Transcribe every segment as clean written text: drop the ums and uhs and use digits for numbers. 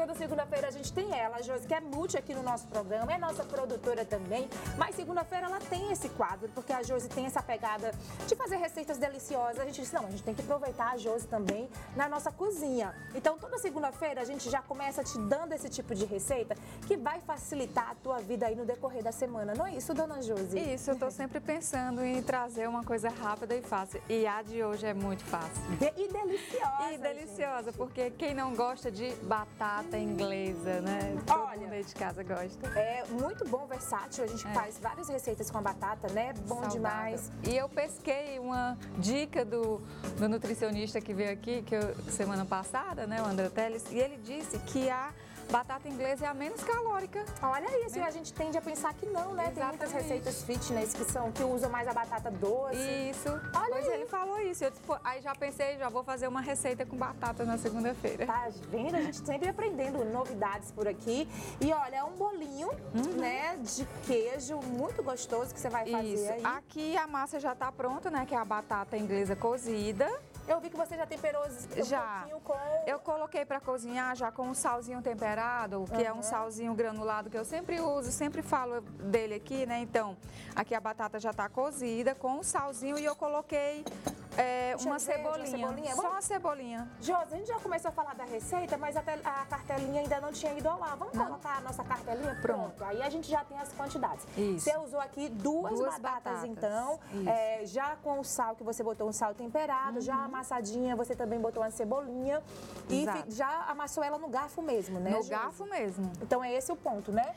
toda segunda-feira a gente tem ela, a Josi, que é multi aqui no nosso programa, é nossa produtora também, mas segunda-feira ela tem esse quadro, porque a Josi tem essa pegada de fazer receitas deliciosas. A gente disse, não, a gente tem que aproveitar a Josi também na nossa cozinha. Então, toda segunda-feira a gente já começa te dando esse tipo de receita que vai facilitar a tua vida aí no decorrer da semana. Não é isso, dona Josi? Isso, eu tô sempre pensando em trazer uma coisa rápida e fácil. E a de hoje é muito fácil. E deliciosa. E deliciosa, gente. Porque quem não gosta de batata inglesa, né? Olha, todo mundo aí de casa gosta. É muito bom, versátil. A gente faz várias receitas com a batata, né? Bom saudável demais. E eu pesquei uma dica do nutricionista que veio aqui semana passada, né? O André Teles, e ele disse que a batata inglesa é a menos calórica. Olha isso, e a gente tende a pensar que não, né? Exatamente. Tem muitas receitas fitness que usam mais a batata doce. Isso. Olha pois aí. ele falou isso. Eu, tipo, aí já pensei, já vou fazer uma receita com batata na segunda-feira. Tá vendo? A gente sempre aprendendo novidades por aqui. E olha, é um bolinho, né, de queijo muito gostoso que você vai fazer isso. aí. Aqui a massa já tá pronta, né? Que é a batata inglesa cozida. Eu vi que você já temperou um pouquinho com... Eu coloquei para cozinhar já com um salzinho temperado, que é um salzinho granulado que eu sempre uso, sempre falo dele aqui, né? Então, aqui a batata já tá cozida com um salzinho e eu coloquei uma cebolinha. Só uma cebolinha. Josi, a gente já começou a falar da receita, mas até a cartelinha ainda não tinha ido ao ar. Vamos colocar a nossa cartelinha? Pronto. Aí a gente já tem as quantidades. Isso. Você usou aqui duas batatas, então, já com o sal, que você botou um sal temperado, já amassadinha, você também botou uma cebolinha. Exato. E já amassou ela no garfo mesmo, né, No Josi? garfo mesmo. Então é esse o ponto, né?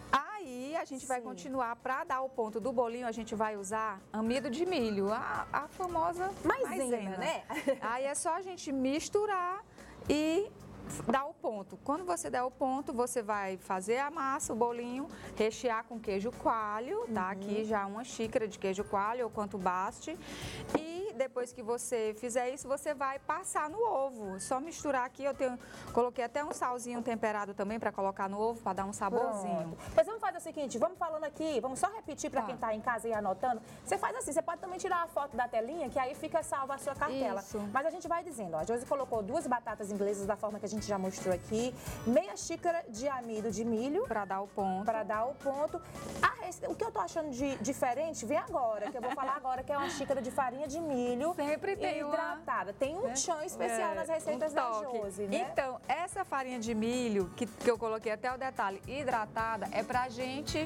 Aí a gente vai continuar, para dar o ponto do bolinho, a gente vai usar amido de milho, a famosa maisena, né? Aí é só a gente misturar e dar o ponto. Quando você der o ponto, você vai fazer a massa, o bolinho, rechear com queijo coalho, tá? Aqui já uma xícara de queijo coalho, ou quanto baste. E depois que você fizer isso, você vai passar no ovo. Só misturar aqui, coloquei até um salzinho temperado também para colocar no ovo, para dar um saborzinho. Pois vamos fazer o seguinte, vamos falando aqui, vamos só repetir para quem tá em casa e anotando. Você faz assim, você pode também tirar a foto da telinha, que aí fica salva a sua cartela. Isso. Mas a gente vai dizendo, ó, a Josi colocou 2 batatas inglesas da forma que a gente já mostrou aqui, meia xícara de amido de milho. Para dar o ponto. Para dar o ponto. O que eu tô achando de diferente, vem agora, que eu vou falar agora, que é uma xícara de farinha de milho. Sempre tem hidratada. Tem um tchan especial nas receitas da Josi, né? Então, essa farinha de milho, que eu coloquei até o detalhe, hidratada, é pra gente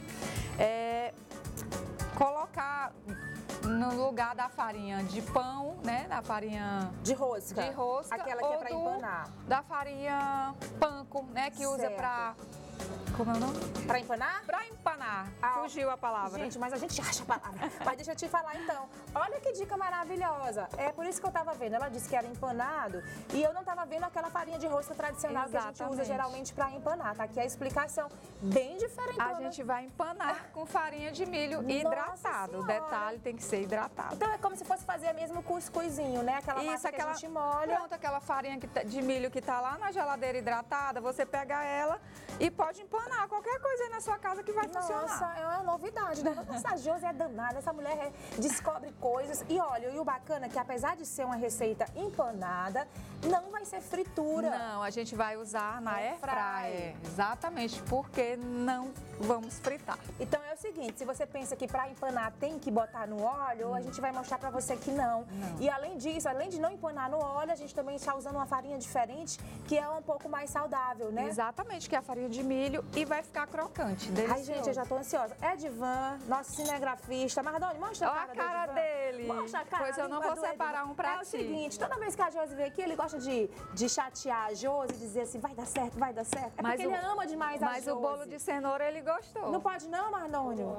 colocar no lugar da farinha de pão, né? Da farinha de rosca. Aquela que é pra empanar. Da farinha panko, né? Que usa pra... Como é o nome? Pra empanar? Pra empanar. Fugiu a palavra. Gente, mas a gente acha a palavra. Mas deixa eu te falar então. Olha que dica maravilhosa. É por isso que eu tava vendo. Ela disse que era empanado e eu não tava vendo aquela farinha de rosca tradicional que a gente usa geralmente pra empanar. Tá aqui a explicação. Bem diferente. A gente vai empanar com farinha de milho hidratado. O detalhe tem que ser hidratado. Então é como se fosse fazer mesmo cuscuzinho, né? Aquela massa que a gente molha. Pronto, aquela farinha de milho que tá lá na geladeira hidratada, você pega ela e pode empanar qualquer coisa aí na sua casa que vai funcionar. Nossa, é uma novidade, né? Essa Josi é danada, essa mulher descobre coisas. E olha, e o bacana é que apesar de ser uma receita empanada, não vai ser fritura. Não, a gente vai usar na air fryer. Exatamente, porque não vamos fritar. Então é o seguinte, se você pensa que para empanar tem que botar no óleo, a gente vai mostrar para você que não. E além disso, além de não empanar no óleo, a gente também está usando uma farinha diferente, que é um pouco mais saudável, né? Exatamente, que é a farinha de milho e vai ficar crocante, delicioso. Ai, gente, eu já tô ansiosa. Edivan, nosso cinegrafista. Mardoni, mostra a cara dele. Mostra a cara. Pois eu não vou separar um pra ti. É o seguinte, toda vez que a Josi vem aqui, ele gosta de chatear a Josi e dizer assim, vai dar certo, vai dar certo. É porque ele ama demais a Josi. Mas o bolo de cenoura ele gostou. Não pode não, Mardônio?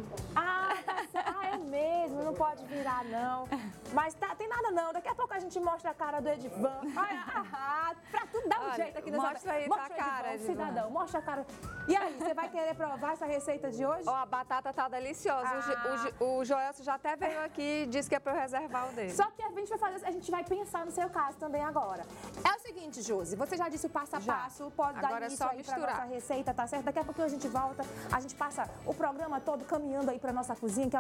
É mesmo, não pode virar não. Mas tem nada não, daqui a pouco a gente mostra a cara do Edivan. Pra tudo dar um jeito aqui nessa... Mostra aí tua cara, Edivan, cidadão, mostra a cara. E aí, você vai querer provar essa receita de hoje? Ó, a batata tá deliciosa. O Joelson já até veio aqui e disse que é pra eu reservar o dele. Só que a gente vai pensar no seu caso também agora. É o seguinte, Josi, você já disse o passo a passo, pode dar início aí pra nossa receita, tá certo? Daqui a pouco a gente volta, a gente passa o programa todo caminhando aí pra nossa cozinha, que é um cantinho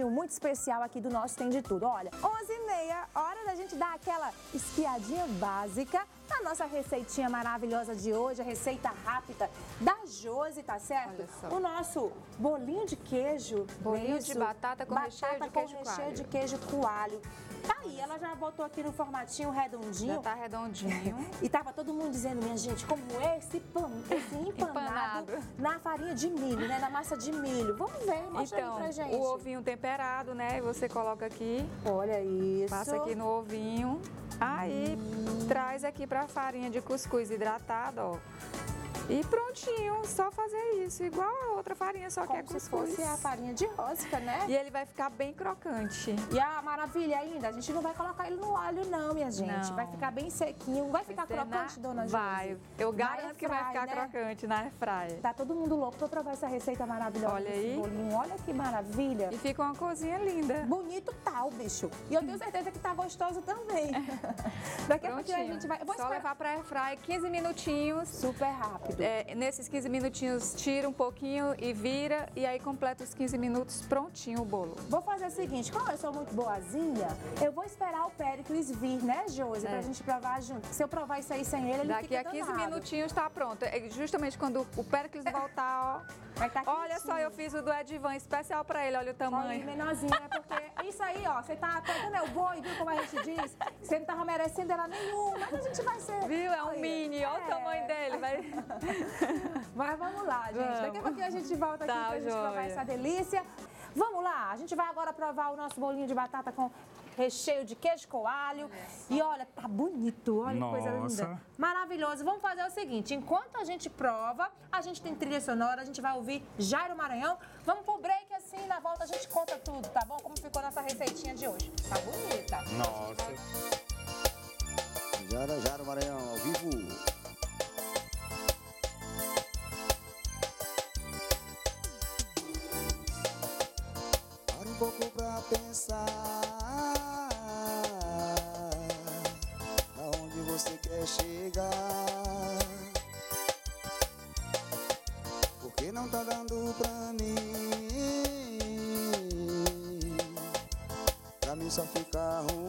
quadrinho muito especial aqui do nosso Tem de Tudo. Olha, 11h30, hora da gente dar aquela espiadinha básica na nossa receitinha maravilhosa de hoje, a receita rápida da Josi, tá certo? Olha só. O nosso bolinho de queijo. Bolinho de batata com recheio de queijo recheio de queijo coalho. Tá aí, ela já botou aqui no formatinho redondinho. Já tá redondinho. E tava todo mundo dizendo, minha gente, como esse empanado na farinha de milho, né? Na massa de milho. Vamos ver, mostra aí pra gente. O ovinho temperado, né? Você coloca aqui. Olha isso. Passa aqui no ovinho. Aí traz aqui pra farinha de cuscuz hidratada, ó. E prontinho, só fazer isso, igual a outra farinha, só que é cuscuz. Como se fosse a farinha de rosca, né? E ele vai ficar bem crocante. E a maravilha ainda, a gente não vai colocar ele no óleo não, minha gente. Não. Vai ficar bem sequinho. Vai ficar crocante, dona Josi? Vai. Eu garanto que vai ficar crocante na airfryer. Tá todo mundo louco pra provar essa receita maravilhosa. Olha aí. Bolinho. Olha que maravilha. E fica uma cozinha linda. Bonito tal, bicho. E eu tenho certeza que tá gostoso também. Daqui a pouquinho a gente vai... Só levar pra airfryer 15 minutinhos. Super rápido. Nesses 15 minutinhos, tira um pouquinho e vira. E aí completa os 15 minutos, prontinho o bolo. Vou fazer o seguinte, como eu sou muito boazinha, eu vou esperar o Péricles vir, né, Josi? Pra gente provar junto. Se eu provar isso aí sem ele, ele Daqui fica a 15 danado. minutinhos tá pronto. Justamente quando o Péricles voltar, ó. Vai tá olha só, eu fiz o do Edvan especial pra ele, olha o tamanho. Olha, menorzinho, é porque isso aí, ó, você tá pegando o boi, viu como a gente diz? Você não tava merecendo ela nenhuma, mas a gente vai ser... Viu? É um mini, olha o tamanho dele. Mas vamos lá, gente. Vamos. Daqui a pouquinho a gente volta aqui pra gente provar essa delícia. Vamos lá, a gente vai agora provar o nosso bolinho de batata com recheio de queijo coalho. E olha, tá bonito, olha que coisa linda. Maravilhoso. Vamos fazer o seguinte, enquanto a gente prova, a gente tem trilha sonora, a gente vai ouvir Jairo Maranhão. Vamos pro break, assim, na volta a gente conta tudo, tá bom? Como ficou nossa receitinha de hoje. Tá bonita. Nossa. Jairo Maranhão, ao vivo. Para um pouco pra pensar aonde você quer chegar. Porque não tá dando pra mim só ficar ruim.